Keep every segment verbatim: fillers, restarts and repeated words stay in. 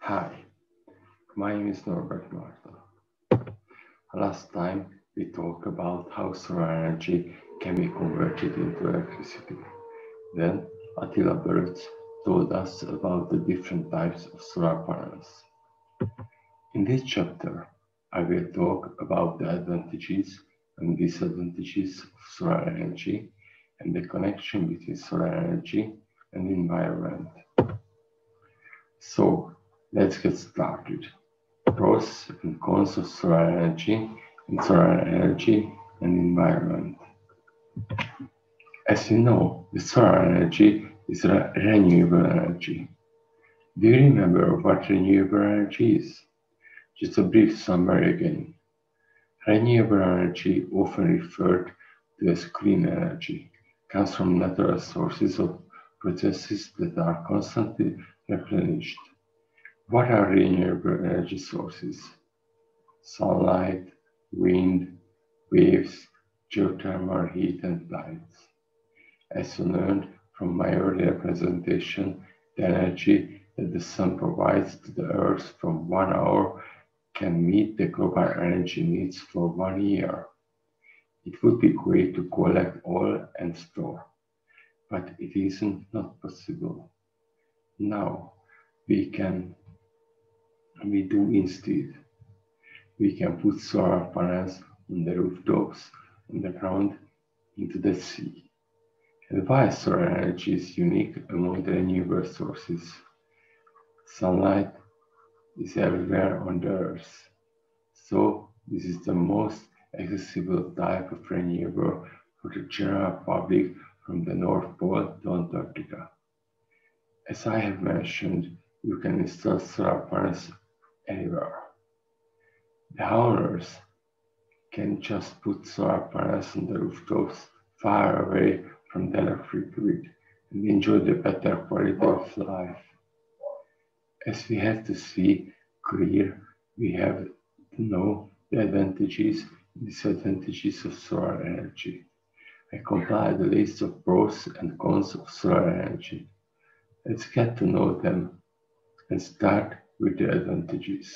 Hi, my name is Norbert Marta. Last time we talked about how solar energy can be converted into electricity. Then Attila Birds told us about the different types of solar panels. In this chapter, I will talk about the advantages and disadvantages of solar energy and the connection between solar energy and the environment. So, let's get started. Pros and cons of solar energy and solar energy and environment. As you know, the solar energy is a renewable energy. Do you remember what renewable energy is? Just a brief summary again. Renewable energy, often referred to as clean energy, comes from natural sources or processes that are constantly replenished. What are renewable energy sources? Sunlight, wind, waves, geothermal heat and lights. As you learned from my earlier presentation, the energy that the sun provides to the earth from one hour can meet the global energy needs for one year. It would be great to collect all and store, but it isn't not possible. Now we can we do instead. We can put solar panels on the rooftops, on the ground, into the sea. And why solar energy is unique among the renewable sources? Sunlight is everywhere on the earth. So this is the most accessible type of renewable for the general public from the North Pole to Antarctica. As I have mentioned, you can install solar panels anywhere. The owners can just put solar panels on the rooftops far away from the electric grid and enjoy the better quality of life. As we have to see clear, we have to know the advantages and disadvantages of solar energy. I compiled a list of pros and cons of solar energy. Let's get to know them and start with the advantages.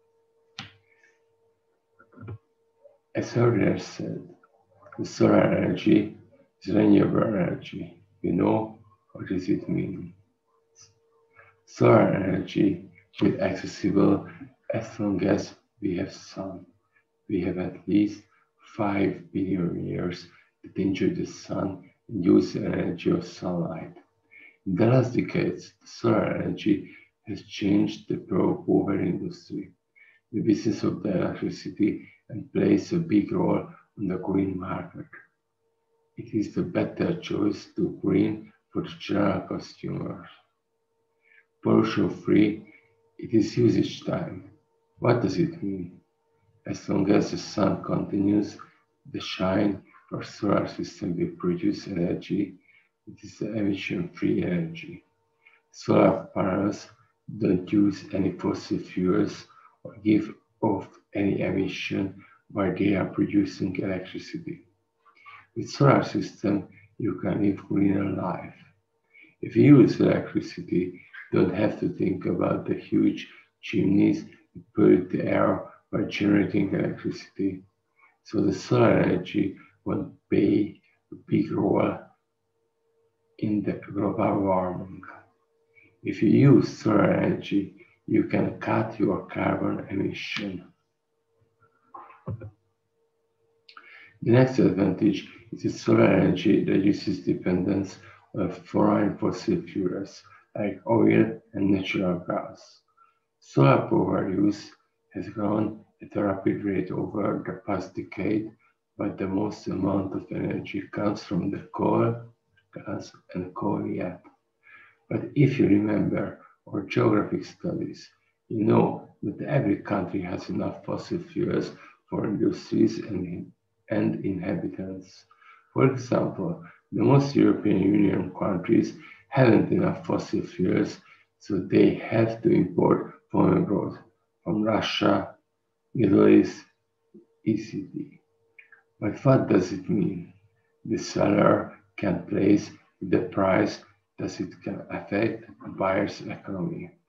As earlier said, the solar energy is renewable energy. You know, what does it mean? Solar energy is accessible as long as we have sun. We have at least five billion years to enjoy the sun and use the energy of sunlight. In the last decades, the solar energy has changed the power industry, the business of the electricity, and plays a big role on the green market. It is the better choice to green for the general consumers. Pollution-free, it is usage time. What does it mean? As long as the sun continues to shine, our solar system will produce energy. It is emission-free energy. Solar panels don't use any fossil fuels or give off any emission while they are producing electricity. With solar system, you can live greener life. If you use electricity, you don't have to think about the huge chimneys that pollute the air by generating electricity. So the solar energy won't play a big role in the global warming. If you use solar energy, you can cut your carbon emission. The next advantage is that solar energy reduces dependence on foreign fossil fuels like oil and natural gas. Solar power use has grown at a rapid rate over the past decade, but the most amount of energy comes from the coal, gas, and coal yet. But if you remember our geographic studies, you know that every country has enough fossil fuels for industries and, and inhabitants. For example, the most European Union countries haven't enough fossil fuels, so they have to import from abroad, from Russia, Middle East, E C T. But what does it mean? The seller can place the price, thus it can affect the buyer's economy.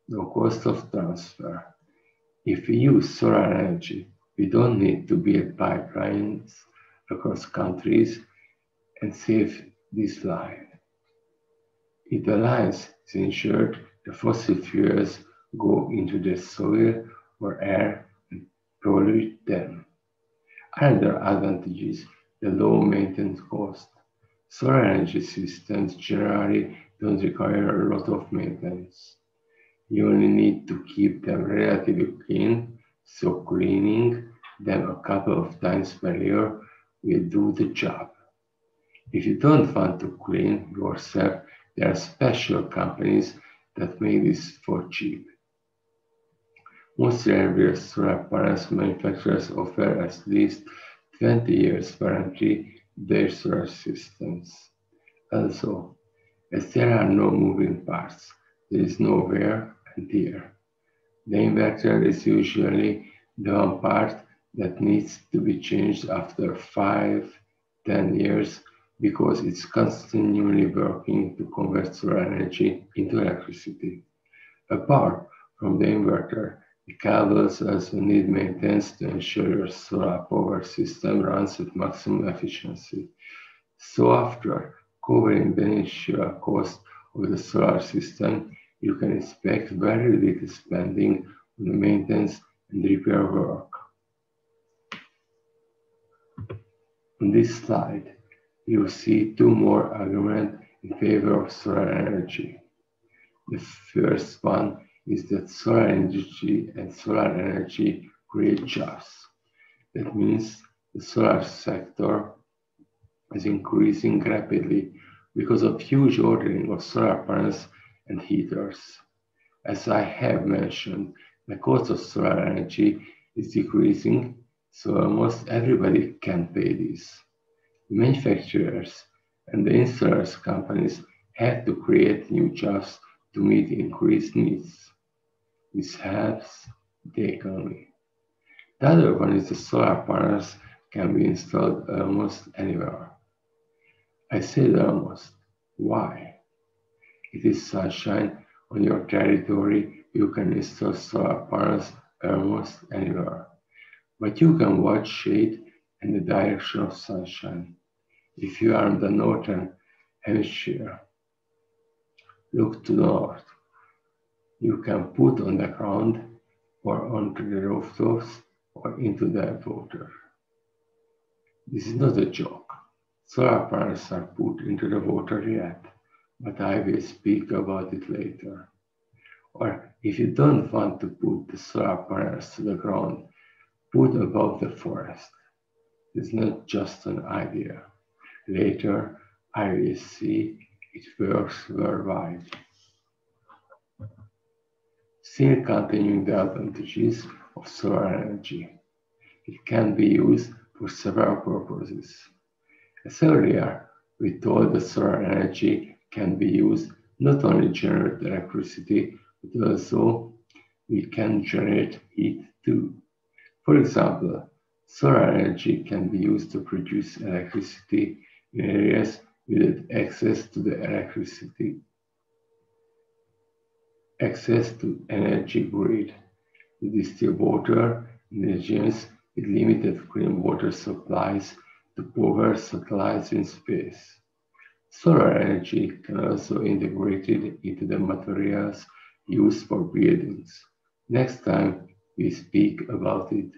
no cost of transfer. If we use solar energy, we don't need to build pipelines across countries and save this life. If the lines is ensured the fossil fuels go into the soil or air and pollute them. Another advantage is the low maintenance cost. Solar energy systems generally don't require a lot of maintenance. You only need to keep them relatively clean, so cleaning them a couple of times per year will do the job. If you don't want to clean yourself, there are special companies that make this for cheap. Most renewable solar panels manufacturers offer at least twenty years warranty to their solar systems. Also, as there are no moving parts, there is no wear and tear. The inverter is usually the one part that needs to be changed after five, ten years because it's continually working to convert solar energy into electricity. Apart from the inverter, the cables also need maintenance to ensure your solar power system runs at maximum efficiency. So after covering the initial cost of the solar system, you can expect very little spending on the maintenance and repair work. On this slide, you see two more arguments in favor of solar energy. The first one is that solar energy and solar energy create jobs. That means the solar sector is increasing rapidly because of huge ordering of solar panels and heaters. As I have mentioned, the cost of solar energy is decreasing, so almost everybody can pay this. The manufacturers and the installers companies have to create new jobs to meet increased needs. This helps the economy. The other one is the solar panels can be installed almost anywhere. I said almost. Why? It is sunshine on your territory, you can install solar panels almost anywhere. But you can watch shade in the direction of sunshine. If you are in the northern hemisphere, look to the north. You can put on the ground or onto the rooftops or into the water. This is not a joke. Solar panels are put into the water yet, but I will speak about it later. Or if you don't want to put the solar panels to the ground, put above the forest. It's not just an idea. Later, I will see it works worldwide. Still continuing the advantages of solar energy. It can be used for several purposes. As earlier, we told that solar energy can be used not only to generate electricity, but also we can generate heat too. For example, solar energy can be used to produce electricity in areas without access to the electricity, access to energy grid, to distill water in regions with limited clean water supplies to power satellites in space. Solar energy can also be integrated into the materials used for buildings. Next time we speak about it.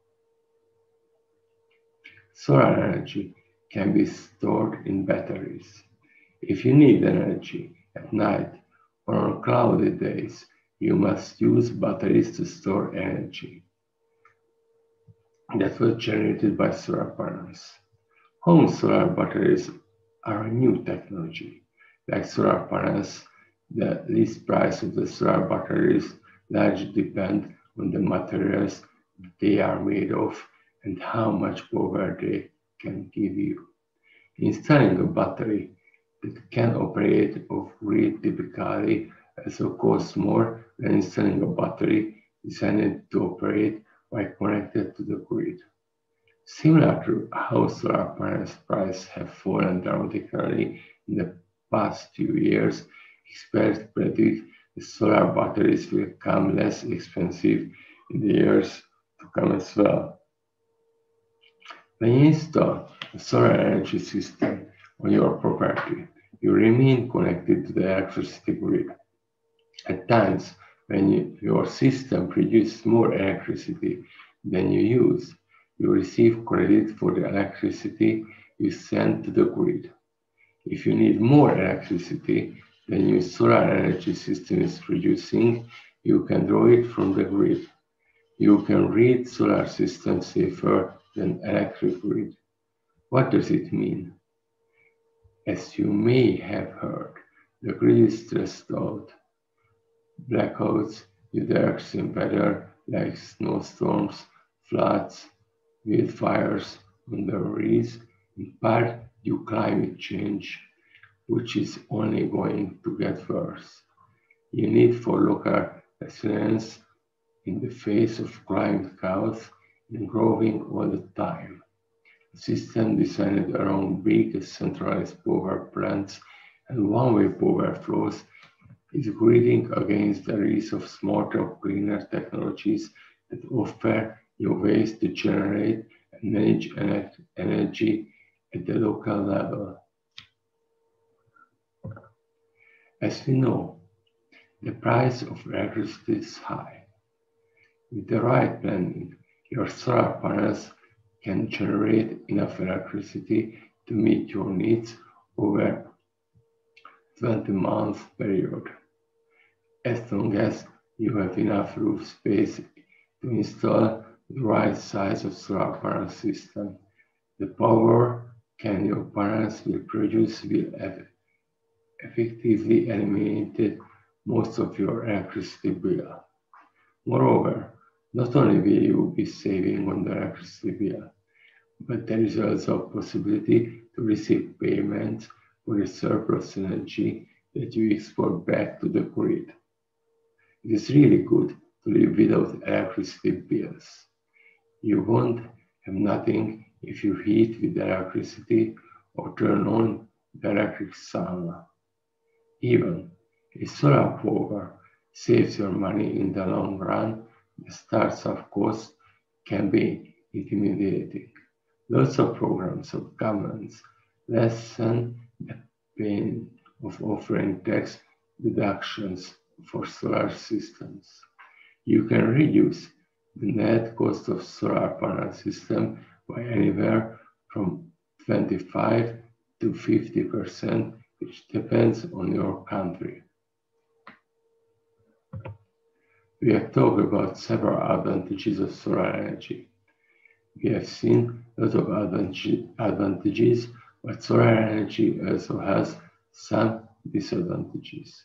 Solar energy can be stored in batteries. If you need energy at night or on cloudy days, you must use batteries to store energy that was generated by solar panels. Home solar batteries are a new technology. Like solar panels, the list price of the solar batteries largely depend on the materials they are made of and how much power they can give you. Installing a battery that can operate off-grid typically also costs more than installing a battery designed to operate while connected to the grid. Similar to how solar panels prices have fallen dramatically in the past few years, experts predict the solar batteries will become less expensive in the years to come as well. When you install a solar energy system on your property, you remain connected to the electricity grid. At times, when you, your system produces more electricity than you use, you receive credit for the electricity you send to the grid. If you need more electricity than your solar energy system is producing, you can draw it from the grid. You can read solar systems safer than electric grid. What does it mean? As you may have heard, the grid is stressed out. Blackouts due to extreme weather like snowstorms, floods, wildfires on the roads, in part due to climate change, which is only going to get worse. You need for local resilience in the face of climate chaos and growing all the time. A system designed around big centralized power plants and one-way power flows is grading against the rise of smarter, cleaner technologies that offer new ways to generate and manage energy at the local level. As we know, the price of electricity is high. With the right planning, your solar panels can generate enough electricity to meet your needs over a twenty month period, as long as you have enough roof space to install the right size of solar panel system. The power can your panels will produce will have effectively eliminated most of your electricity bill. Moreover, not only will you be saving on the electricity bill, but there is also a possibility to receive payments for the surplus energy that you export back to the grid. It is really good to live without electricity bills. You won't have nothing if you heat with electricity or turn on the electric sauna. Even if solar power saves your money in the long run, the startup cost can be intimidating. Lots of programs of governments lessen the pain of offering tax deductions for solar systems. You can reduce the net cost of solar panel system by anywhere from twenty-five to fifty percent, which depends on your country. We have talked about several advantages of solar energy. We have seen a lot of advantages, but solar energy also has some disadvantages.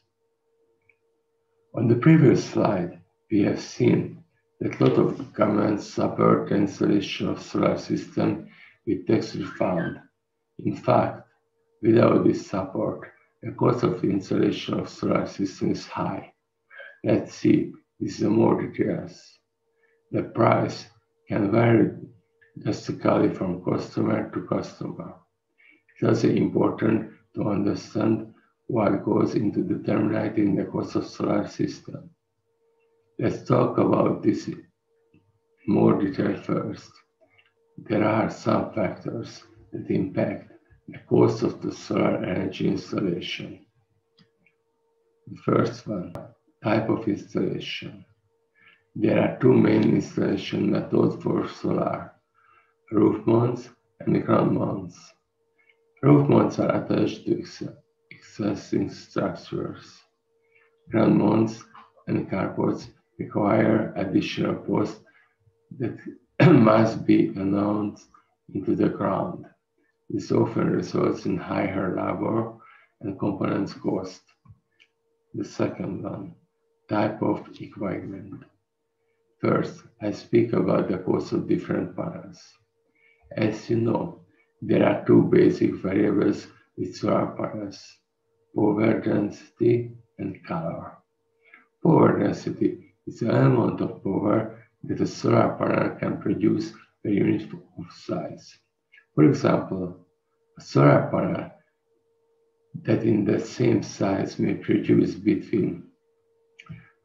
On the previous slide, we have seen that a lot of governments support the installation of solar system with tax refund. In fact, without this support, the cost of the installation of solar system is high. Let's see this in more details. The price can vary drastically from customer to customer. It's also important to understand what goes into determining the cost of solar system. Let's talk about this in more detail first. There are some factors that impact the cost of the solar energy installation. The first one, type of installation. There are two main installation methods for solar: roof mounts and ground mounts. Roof mounts are attached to existing structures. Ground mounts and carports require additional posts that must be announced into the ground. This often results in higher labor and components cost. The second one, type of equipment. First, I speak about the cost of different panels. As you know, there are two basic variables with solar panels: power density and color. Power density is the amount of power that a solar panel can produce per unit of size. For example, a solar panel that in the same size may produce between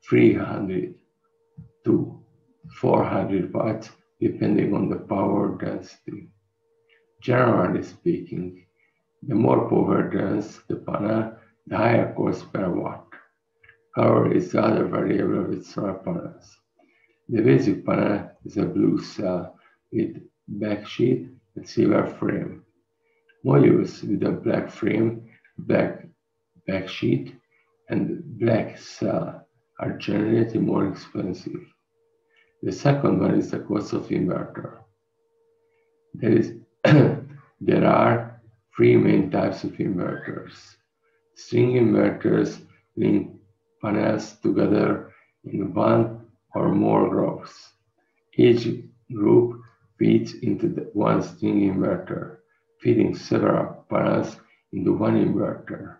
three hundred to four hundred watts depending on the power density. Generally speaking, the more power dense the panel, the higher cost per watt. Color is the other variable with solar panels. The basic panel is a blue cell with backsheet and silver frame. Modules with a black frame, black backsheet, and black cell are generally more expensive. The second one is the cost of inverter. There, is there are three main types of inverters. String inverters link panels together in one or more groups. Each group feeds into the one string inverter, feeding several panels into one inverter.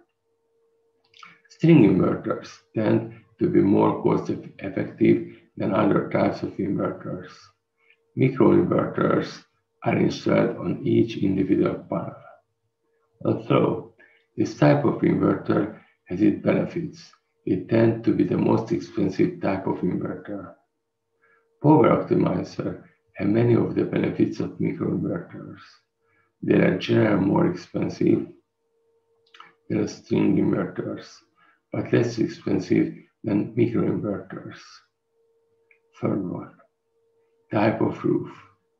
String inverters tend to be more cost-effective than other types of inverters. Microinverters are installed on each individual panel. Although this type of inverter has its benefits, it tends to be the most expensive type of inverter. Power optimizers have many of the benefits of microinverters. They are generally more expensive than string inverters, but less expensive than microinverters. Third one, type of roof.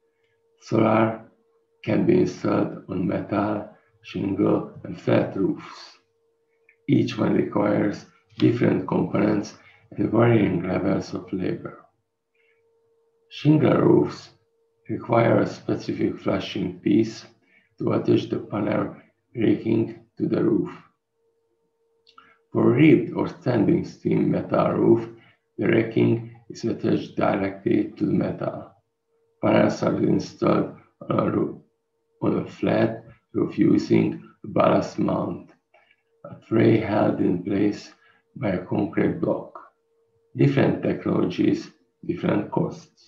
Solar can be installed on metal, shingle, and flat roofs. Each one requires different components and varying levels of labor. Shingle roofs require a specific flushing piece to attach the panel raking to the roof. For ribbed or standing seam metal roof, the raking is attached directly to the metal. Panels are installed on a, roof, on a flat roof using a ballast mount, a tray held in place by a concrete block. Different technologies, different costs.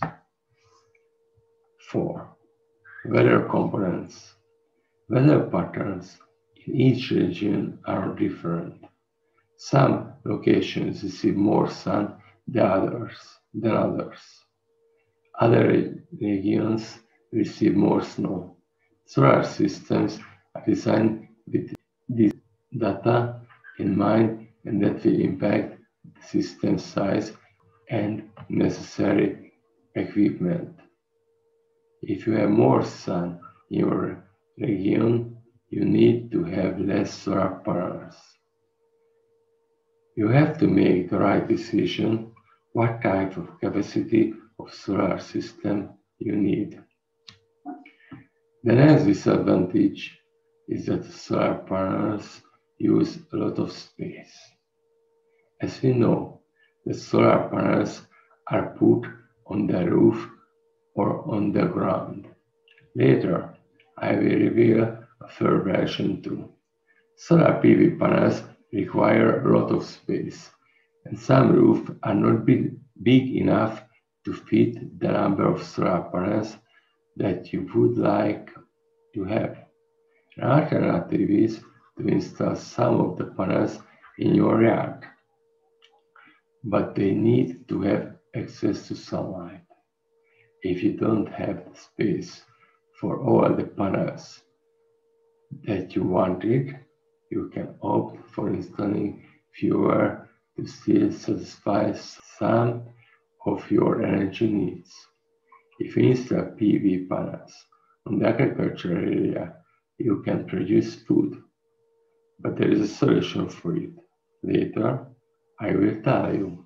Four. Weather components. Weather patterns in each region are different. Some locations receive more sun than others. Than others. Other regions receive more snow. Solar systems are designed with this data in mind, and that will impact the system size and necessary equipment. If you have more sun in your region, you need to have less solar panels. You have to make the right decision what type of capacity of solar system you need. The next disadvantage is that solar panels use a lot of space. As we know, the solar panels are put on the roof or on the ground. Later, I will reveal a third version too. Solar P V panels require a lot of space, and some roofs are not big, big enough to fit the number of solar panels that you would like to have. An alternative is to install some of the panels in your yard, but they need to have access to sunlight. If you don't have space for all the panels that you wanted, you can opt for installing fewer to still satisfy some of your energy needs. If you install P V panels on the agricultural area, you can produce food, but there is a solution for it. Later, I will tell you.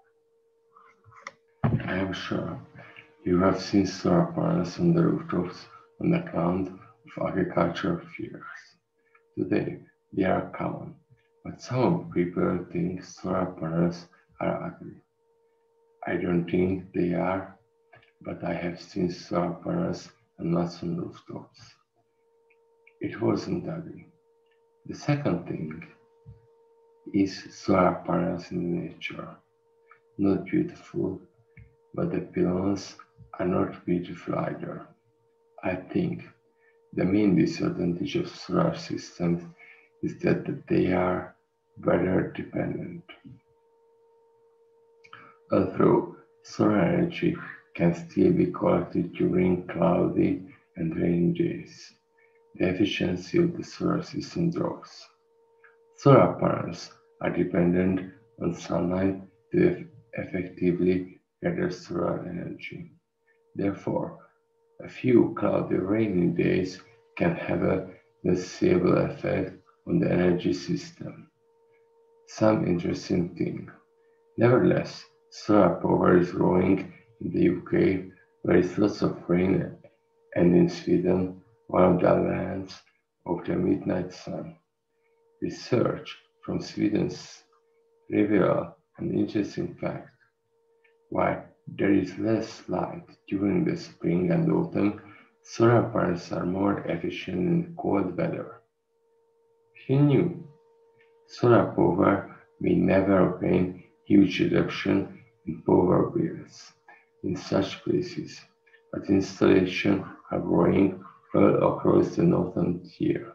I am sure you have seen solar panels on the rooftops on the ground of agricultural fields. Today, they are common, but some people think solar panels are ugly. I don't think they are, but I have seen solar panels and lots on rooftops. It wasn't ugly. The second thing is solar panels in nature. Not beautiful, but the pylons are not beautiful either. I think the main disadvantage of solar systems is that they are weather dependent. Although solar energy can still be collected during cloudy and rainy days, the efficiency of the solar system drops. Solar panels are dependent on sunlight to effectively gather solar energy. Therefore, a few cloudy rainy days can have a noticeable effect on the energy system. Some interesting thing. Nevertheless, solar power is growing in the U K, where it's lots of rain, and in Sweden, one of the lands of the midnight sun. Research from Sweden's reveal an interesting fact. While there is less light during the spring and autumn, solar panels are more efficient in cold weather. Who knew? Solar power may never obtain huge reduction in power bills in such places, but installations are growing well across the northern tier.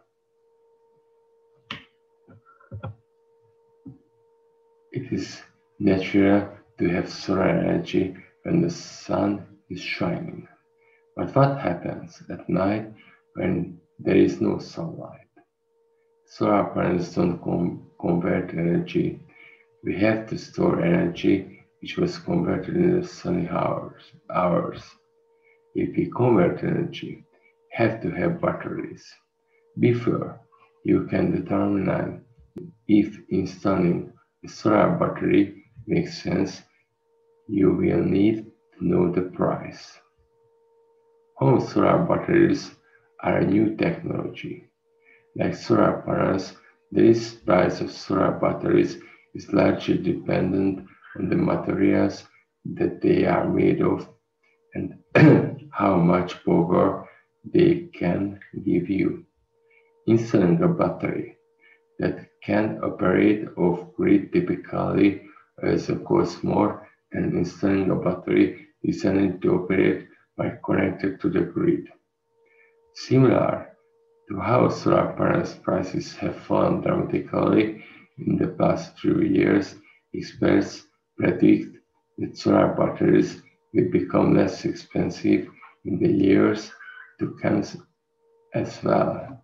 It is natural to have solar energy when the sun is shining. But what happens at night when there is no sunlight? Solar panels don't com- convert energy. We have to store energy which was converted in the sunny hours. hours. If we convert energy, have to have batteries. Before you can determine if installing a solar battery makes sense, you will need to know the price. Home solar batteries are a new technology. Like solar panels, the list price of solar batteries is largely dependent on the materials that they are made of and how much power they can give you. Installing a battery that can operate off-grid typically also costs more than installing a battery designed to operate while connected to the grid. Similar to how solar panels prices have fallen dramatically in the past few years, experts predict that solar batteries will become less expensive in the years to come as well.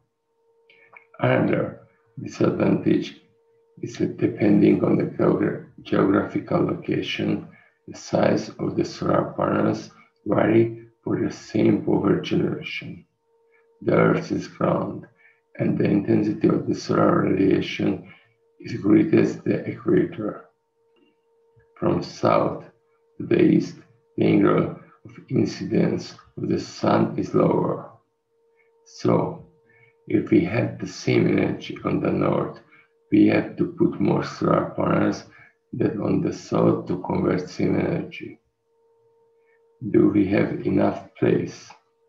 Another disadvantage is that depending on the geogra- geographical location, the size of the solar panels vary for the same power generation. The Earth is round, and the intensity of the solar radiation is greatest at the equator. From south to the east, the angle of incidence of the sun is lower. So, if we have the same energy on the north, we have to put more solar panels than on the south to convert same energy. Do we have enough place?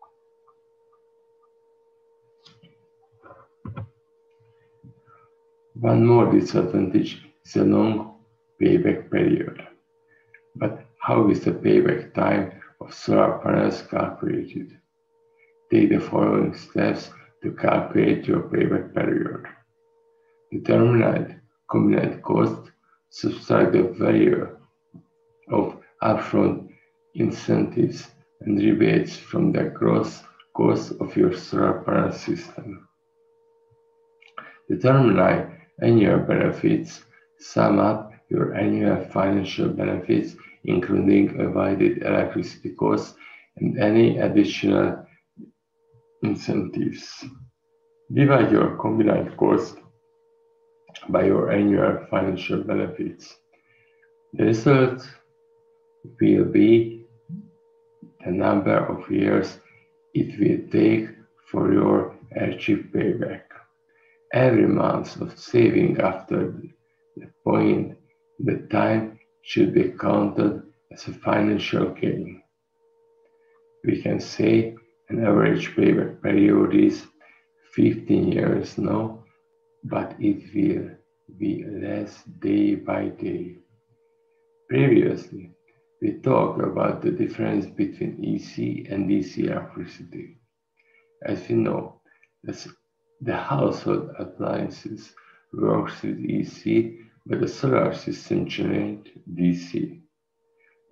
One more disadvantage is a long payback period. But how is the payback time of solar panels calculated? Take the following steps to calculate your payback period. Determine combined cost, subtract the value of upfront incentives and rebates from the gross cost of your solar panel system. Determine annual benefits, sum up your annual financial benefits, including avoided electricity costs and any additional incentives. Divide your combined cost by your annual financial benefits. The result will be the number of years it will take for your achieved payback. Every month of saving after the point the time should be counted as a financial gain. We can say an average payback period is fifteen years now, but it will be less day by day. Previously, we talked about the difference between E C and D C electricity. As we know, the household appliances works with E C, but the solar system generates D C.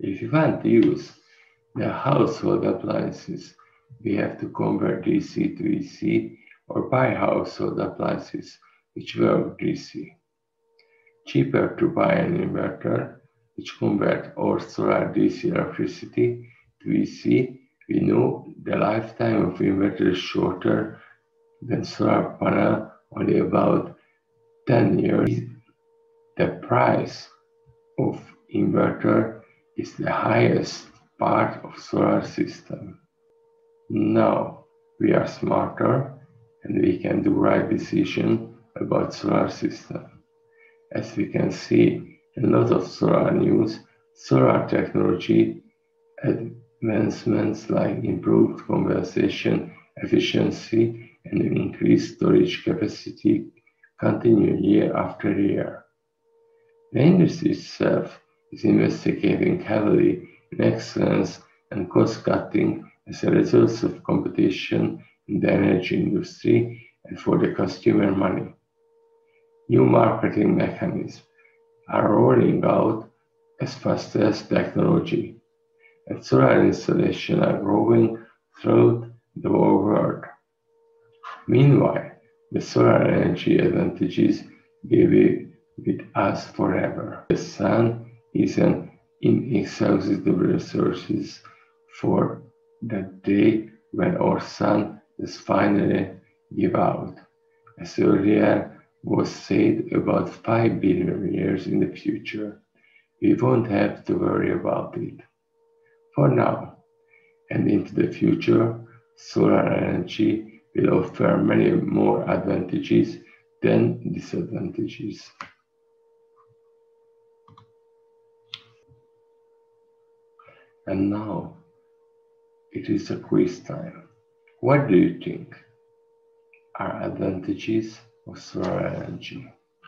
If you want to use the household appliances, we have to convert D C to E C or buy household appliances which work D C. Cheaper to buy an inverter which converts our solar D C electricity to E C. We know the lifetime of inverter is shorter than solar panel, only about ten years. The price of inverter is the highest part of solar system. Now we are smarter and we can do right decision about solar system. As we can see in a lot of solar news, solar technology advancements like improved conversation efficiency and increased storage capacity continue year after year. The industry itself is investigating heavily in excellence and cost cutting as a result of competition in the energy industry and for the consumer money. New marketing mechanisms are rolling out as fast as technology, and solar installations are growing throughout the whole world. Meanwhile, the solar energy advantages will be with us forever. The sun is an inexhaustible resource for the day when our sun is finally give out. As earlier was said, about five billion years in the future, we won't have to worry about it. For now, and into the future, solar energy will offer many more advantages than disadvantages. And now, it is a quiz time. What do you think are advantages of solar energy?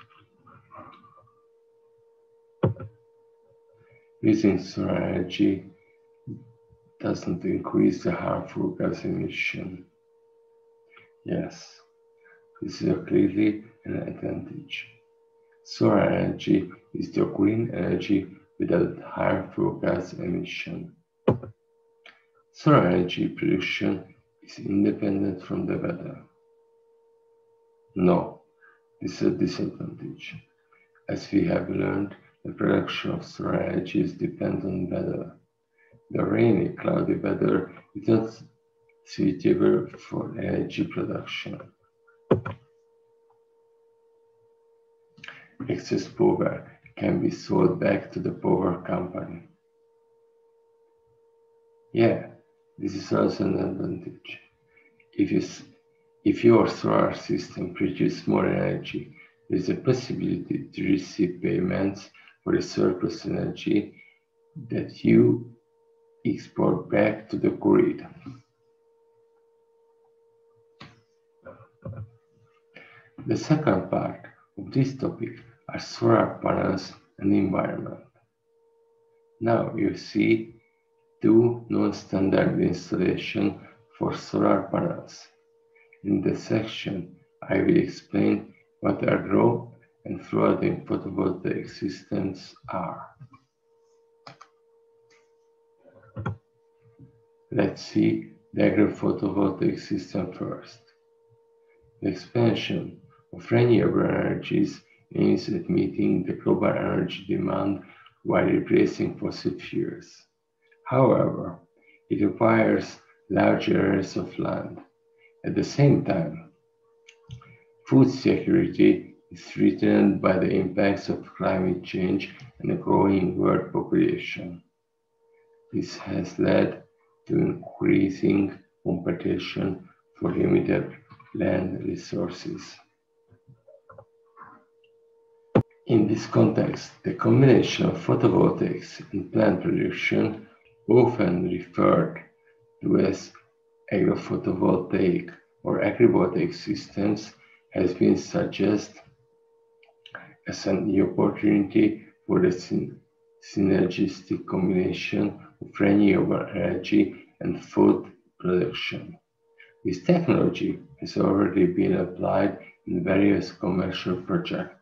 Using solar energy doesn't increase the harmful gas emission. Yes, this is clearly an advantage. Solar energy is the green energy without harmful gas emission. Solar energy production is independent from the weather. No, this is a disadvantage. As we have learned, the production of solar energy is dependent on weather. The rainy, cloudy weather is not suitable for energy production. Excess power can be sold back to the power company. Yeah, this is also an advantage. If, you, if your solar system produces more energy, there is a possibility to receive payments for the surplus energy that you export back to the grid. The second part of this topic are solar panels and environment. Now you see two non-standard installations for solar panels. In this section, I will explain what a grow and floating photovoltaic systems are. Let's see the agro-photovoltaic system first. The expansion of renewable energies aims at meeting the global energy demand while replacing fossil fuels. However, it requires large areas of land. At the same time, food security is threatened by the impacts of climate change and a growing world population. This has led to increasing competition for limited land resources. In this context, the combination of photovoltaics and plant production, often referred to as agrophotovoltaic or agrivoltaic systems, has been suggested as an opportunity for the syn synergistic combination of renewable energy and food production. This technology has already been applied in various commercial projects.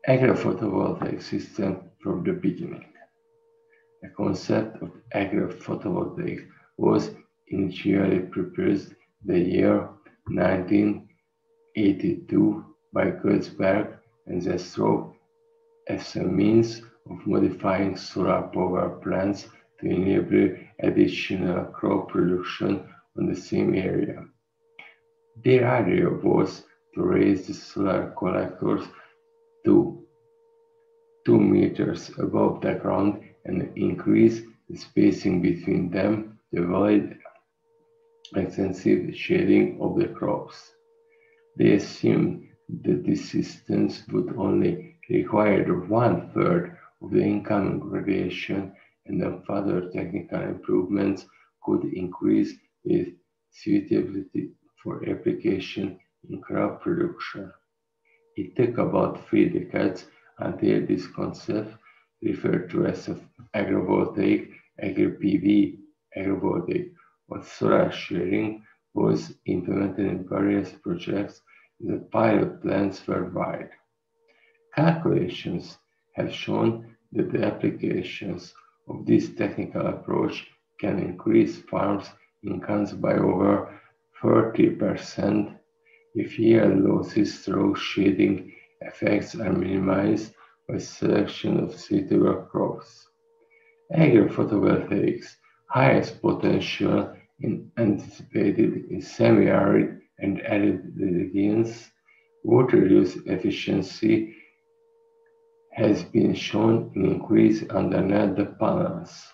Agrophotovoltaic system from the beginning. The concept of agrophotovoltaic was initially proposed the year nineteen eighty-two by Kurzberg and Zestrov as a means of modifying solar power plants to enable additional crop production on the same area. Their idea was to raise the solar collectors to two meters above the ground and increase the spacing between them to avoid extensive shading of the crops. They assumed that this system would only require one-third of the incoming radiation, and that further technical improvements could increase its suitability for application in crop production. It took about three decades until this concept, referred to as agrivoltaic, agri-P V, agrivoltaic, or solar sharing, was implemented in various projects in the pilot plants worldwide. Calculations have shown that the applications of this technical approach can increase farms' incomes by over thirty percent if yield losses through shading effects are minimized by selection of suitable crops. Agrophotovoltaics' highest potential is anticipated in semi-arid and arid regions. Water use efficiency has been shown to increase underneath the panels.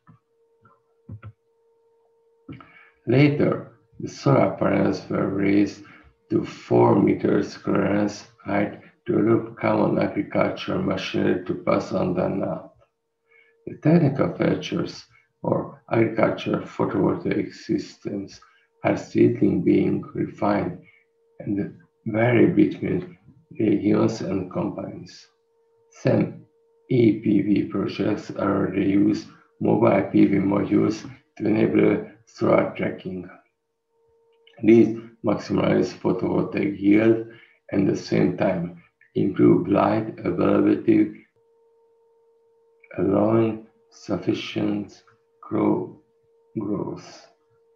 Later, the solar panels were raised to four meters clearance height to allow common agricultural machinery to pass underneath. The technical features for agricultural photovoltaic systems are still being refined and vary between regions and companies. Some E P V projects already use mobile P V modules to enable solar tracking. These maximize photovoltaic yield and at the same time improve light availability, allowing sufficient grow growth.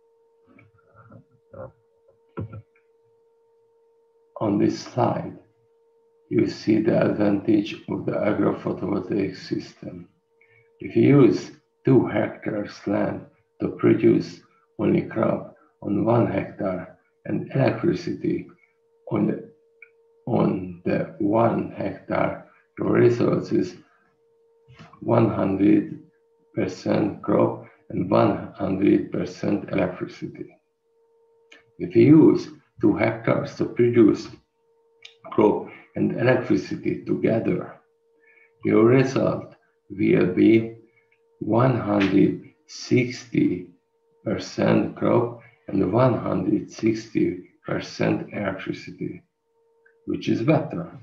On this slide, you see the advantage of the agrophotovoltaic system. If you use two hectares land to produce only crop on one hectare and electricity on the, on the one hectare, your result is one hundred percent crop and one hundred percent electricity. If you use two hectares to produce crop and electricity together, your result will be one hundred sixty percent crop and one hundred sixty percent electricity, which is better.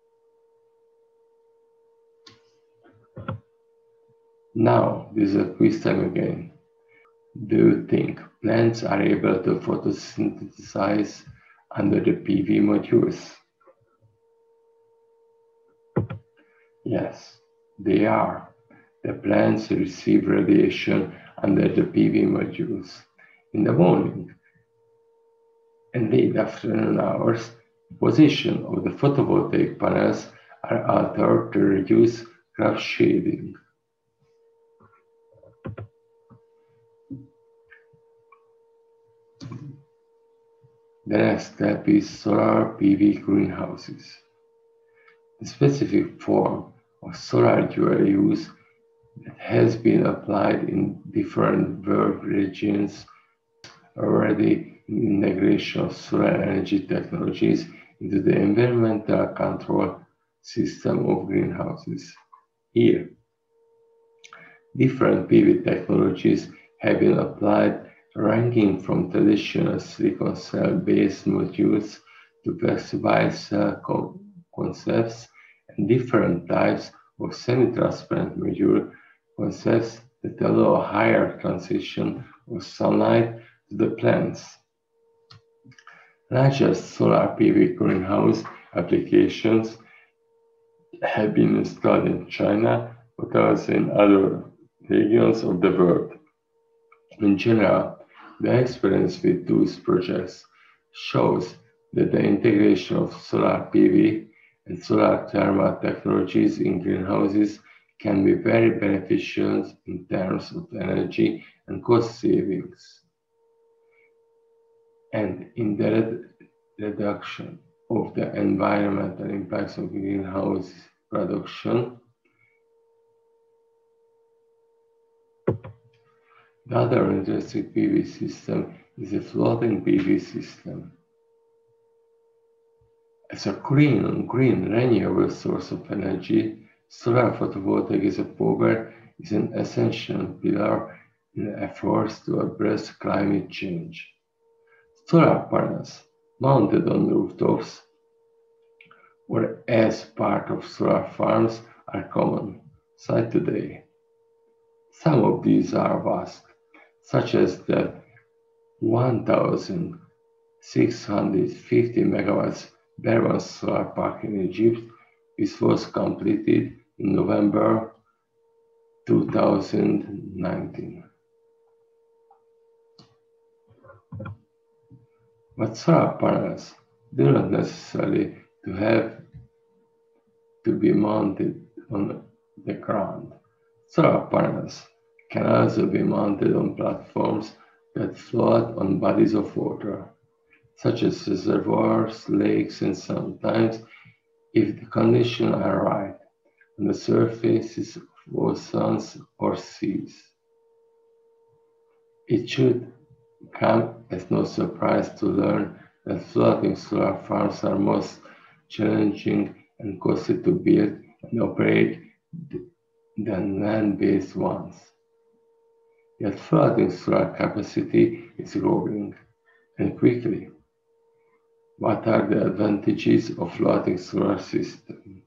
Now, this is a quiz time again. Do you think plants are able to photosynthesize under the P V modules? Yes, they are. The plants receive radiation under the P V modules. In the morning and late afternoon hours, the position of the photovoltaic panels are altered to reduce crop shading. The next step is solar P V greenhouses. The specific form of solar dual use that has been applied in different world regions already in integration of solar energy technologies into the environmental control system of greenhouses. Here, different P V technologies have been applied, ranging from traditional silicon cell-based modules to flexible cell con concepts and different types of semi-transparent module concepts that allow a higher transition of sunlight to the plants. Larger solar P V greenhouse applications have been installed in China, but also in other regions of the world. In general, the experience with those projects shows that the integration of solar P V and solar thermal technologies in greenhouses can be very beneficial in terms of energy and cost savings, and in the red- reduction of the environmental impacts of greenhouse production. The other interesting P V system is a floating P V system. As a clean, green, renewable source of energy, solar photovoltaic is a power is an essential pillar in efforts to address climate change. Solar panels mounted on rooftops or as part of solar farms are common sight today. Some of these are vast, such as the one thousand six hundred fifty megawatts Berwan solar park in Egypt, which was completed in November two thousand nineteen. But solar panels do not necessarily to have to be mounted on the ground. Solar panels can also be mounted on platforms that float on bodies of water, such as reservoirs, lakes, and sometimes, if the conditions are right, on the surfaces of oceans or seas. It should come as no surprise to learn that floating solar farms are most challenging and costly to build and operate than land-based ones. Yet floating solar capacity is growing, and quickly. What are the advantages of floating solar system?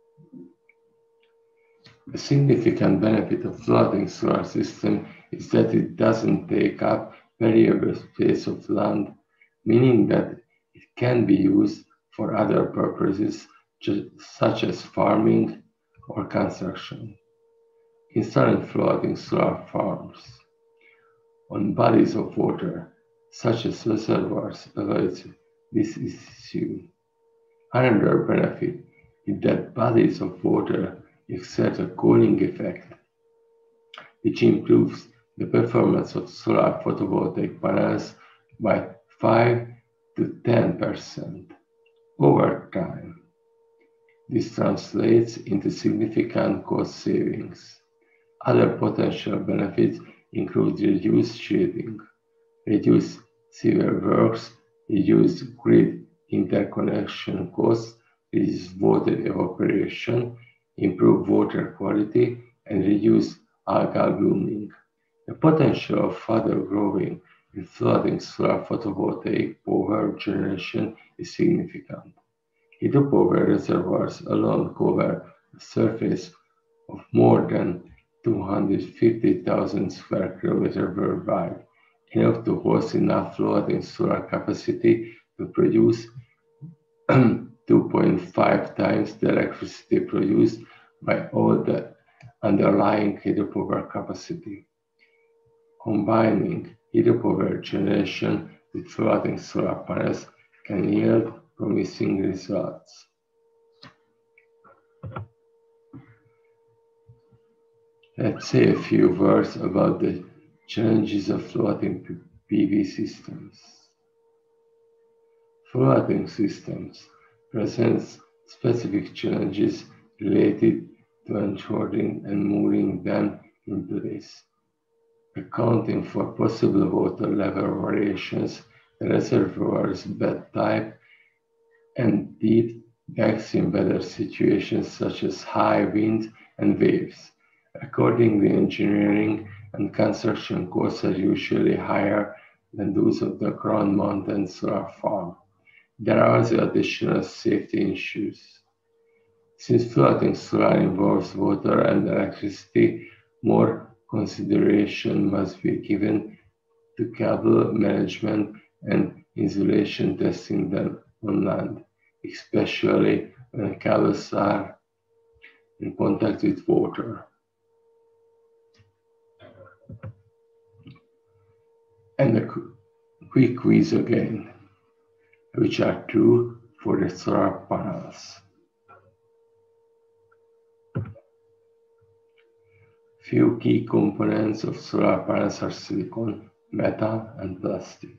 A significant benefit of floating solar system is that it doesn't take up variable space of land, meaning that it can be used for other purposes such as farming or construction. Installing floating solar farms on bodies of water, such as reservoirs, avoids this issue. Another benefit is that bodies of water exert a cooling effect, which improves the performance of solar photovoltaic panels by five to ten percent over time. This translates into significant cost savings. Other potential benefits include reduced shading, reduced civil works, reduced grid interconnection costs, reduced water evaporation, improved water quality, and reduced algal blooming. The potential of further growing in floating solar photovoltaic power generation is significant. Hydropower reservoirs alone cover a surface of more than two hundred fifty thousand square kilometers worldwide, enough to host enough floating solar capacity to produce two point five times the electricity produced by all the underlying hydropower capacity. Combining hydropower generation with floating solar panels can yield promising results. Let's say a few words about the challenges of floating P V systems. Floating systems present specific challenges related to ensuring and mooring them in place, accounting for possible water level variations, the reservoir's bed type, and deep depths in weather situations such as high winds and waves. Accordingly, engineering and construction costs are usually higher than those of the ground-mounted solar farm. There are also additional safety issues. Since floating solar involves water and electricity, more consideration must be given to cable management and insulation testing than on land, especially when cables are in contact with water. And a quick quiz again, which are true for the solar panels. Few key components of solar panels are silicon, metal, and plastic.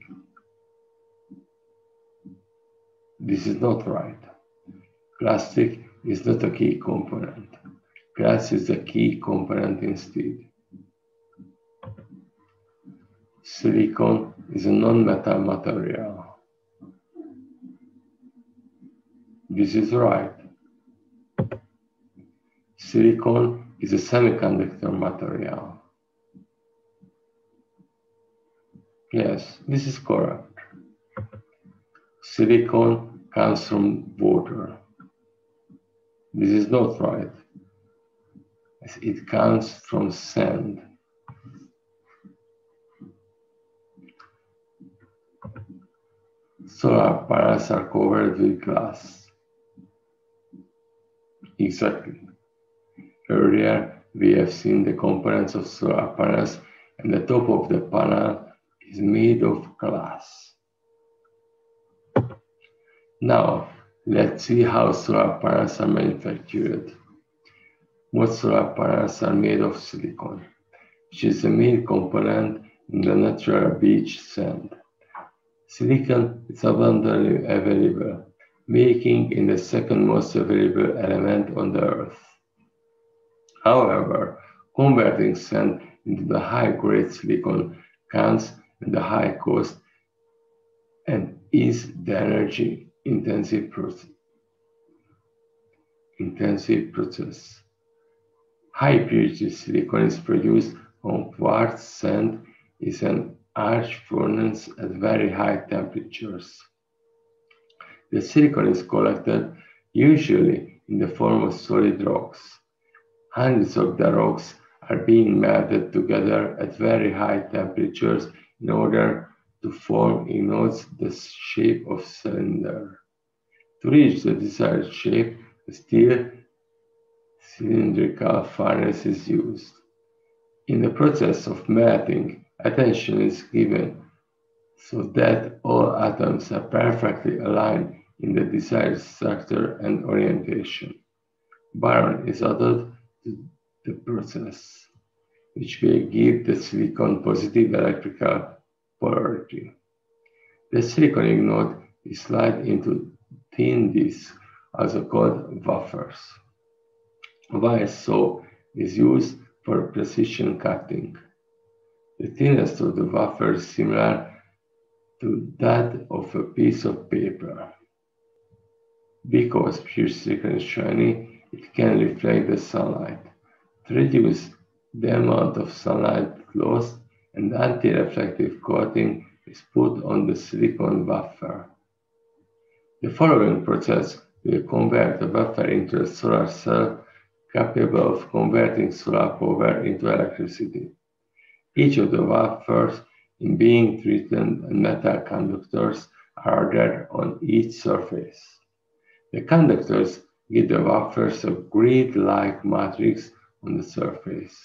This is not right. Plastic is not a key component. Glass is a key component instead. Silicon is a non-metal material. This is right. Silicon is a semiconductor material. Yes, this is correct. Silicon comes from water. This is not right. It comes from sand. Solar panels are covered with glass. Exactly. Earlier, we have seen the components of solar panels, and the top of the panel is made of glass. Now, let's see how solar panels are manufactured. Most solar panels are made of silicon, which is the main component in the natural beach sand. Silicon is abundantly available, making it the second most available element on the Earth. However, converting sand into the high-grade silicon comes at a high cost and is the energy-intensive process. Intensive process. High-purity silicon is produced on quartz sand is an arch furnace at very high temperatures. The silicon is collected usually in the form of solid rocks. Hundreds of the rocks are being melted together at very high temperatures in order to form in nodes the shape of cylinder. To reach the desired shape, a steel cylindrical furnace is used. In the process of melting, attention is given so that all atoms are perfectly aligned in the desired structure and orientation. Boron is added to the process, which will give the silicon positive electrical polarity. The silicon ignite is slid into thin discs, also called wafers. Wire saw is used for precision cutting. The thinness of the wafer is similar to that of a piece of paper. Because pure silicon is shiny, it can reflect the sunlight. To reduce the amount of sunlight lost, an anti-reflective coating is put on the silicon wafer. The following process will convert the wafer into a solar cell capable of converting solar power into electricity. Each of the wafers in being treated and metal conductors are there on each surface. The conductors give the wafers a grid-like matrix on the surface.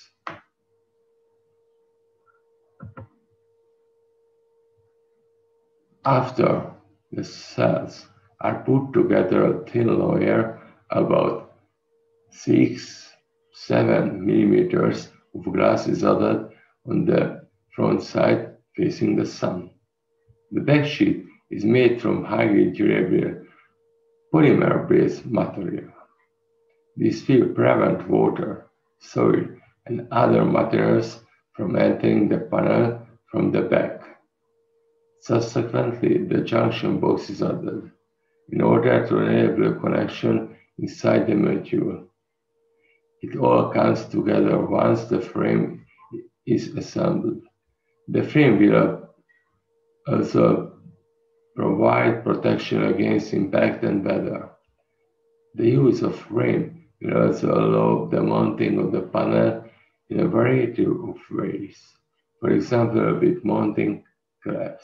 After the cells are put together, a thin layer about six, seven millimeters of glass is added on the front side facing the sun. The back sheet is made from highly durable polymer-based material. This will prevent water, soil, and other materials from entering the panel from the back. Subsequently, the junction box is added in order to enable a connection inside the module. It all comes together once the frame is assembled. The frame will also provide protection against impact and weather. The use of frame will also allow the mounting of the panel in a variety of ways. For example, with mounting clamps.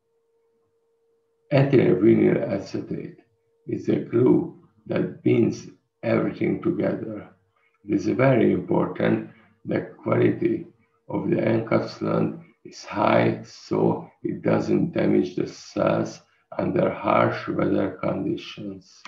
Ethylene vinyl acetate is a glue that binds everything together. It is very important that quality of the encapsulant is high so it doesn't damage the cells under harsh weather conditions.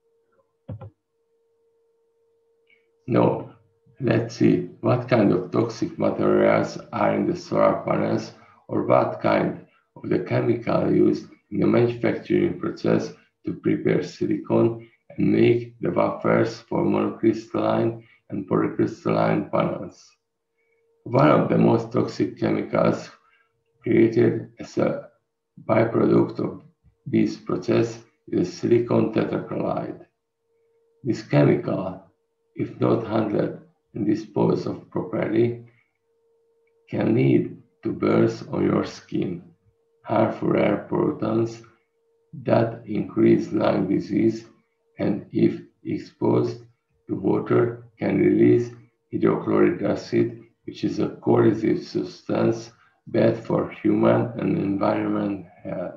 Now, let's see what kind of toxic materials are in the solar panels or what kind of the chemical used in the manufacturing process to prepare silicon and make the wafers for monocrystalline and polycrystalline panels. One of the most toxic chemicals created as a byproduct of this process is silicon tetrachloride. This chemical, if not handled and disposed of properly, can lead to burns on your skin, harmful air pollutants that increase lung disease, and if exposed to water, can release hydrochloric acid, which is a corrosive substance bad for human and environment health.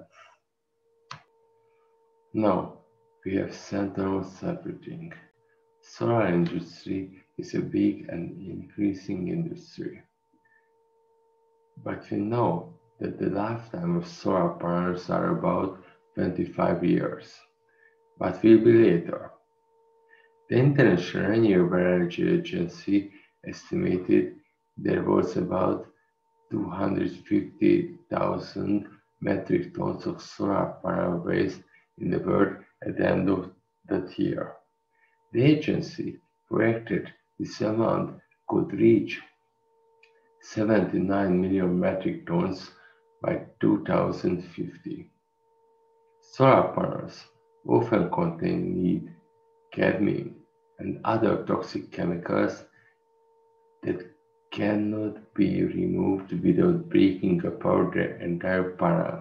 Now, we have centered almost everything. Solar industry is a big and increasing industry. But we know that the lifetime of solar panels are about twenty-five years. What will be later? The International Renewable Energy Agency estimated there was about two hundred fifty thousand metric tons of solar panel waste in the world at the end of that year. The agency projected this amount could reach seventy-nine million metric tons by two thousand fifty. Solar panels often contain lead, cadmium, and other toxic chemicals that cannot be removed without breaking apart the entire panel.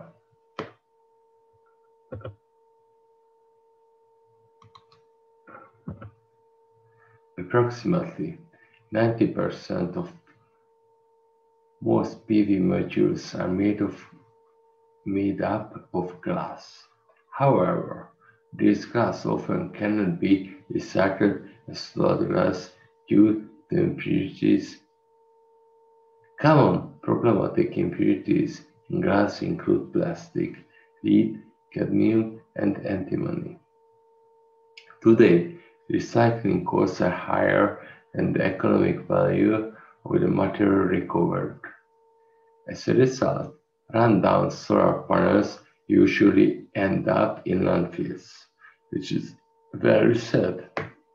Approximately ninety percent of most P V modules are made of made up of glass. However, this glass often cannot be recycled as solid glass due to impurities. Common problematic impurities in glass include plastic, lead, cadmium, and antimony. Today, recycling costs are higher than the economic value of the material recovered. As a result, rundown solar panels usually end up in landfills, which is very sad.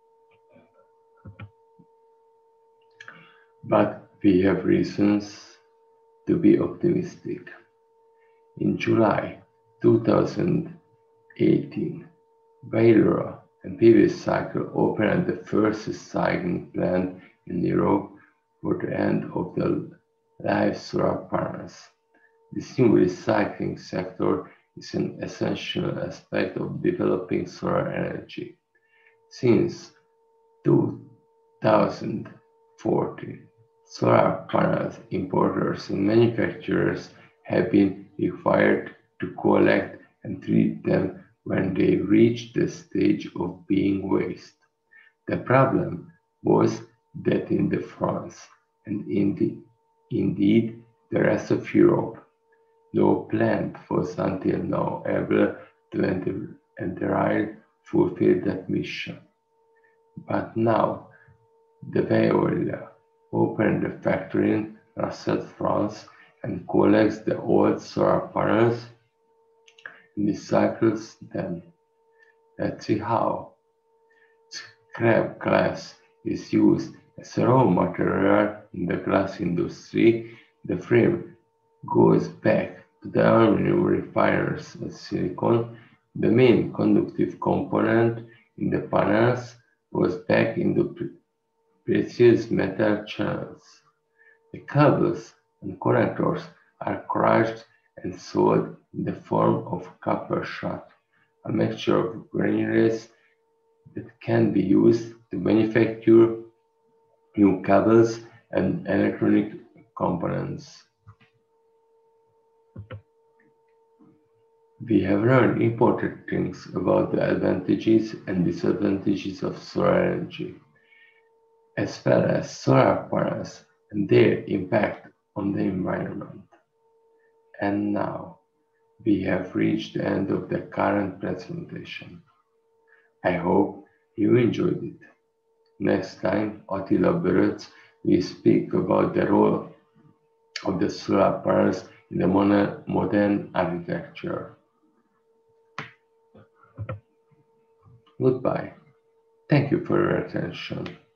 But we have reasons to be optimistic. In July two thousand eighteen, Baylor and P V Cycle opened the first recycling plant in Europe for the end of the life solar panels. This new recycling sector is an essential aspect of developing solar energy. Since two thousand fourteen, solar panel importers and manufacturers have been required to collect and treat them when they reach the stage of being waste. The problem was that in the France and in the, indeed the rest of Europe, no plant was until now able to entirely fulfill that mission. But now, the Veolia opened a factory in Rasset, France, and collects the old solar panels and recycles them. Let's see how. Scrap glass is used as a raw material in the glass industry. The frame goes back to the aluminum refiners as silicon. The main conductive component in the panels goes back into precious metal channels. The cables and connectors are crushed and sold in the form of copper shot, a mixture of granules that can be used to manufacture new cables and electronic components. We have learned important things about the advantages and disadvantages of solar energy. as well as solar panels and their impact on the environment. And now we have reached the end of the current presentation. I hope you enjoyed it. Next time, Attila Böröc will speak about the role of the solar panels in the modern architecture. Goodbye. Thank you for your attention.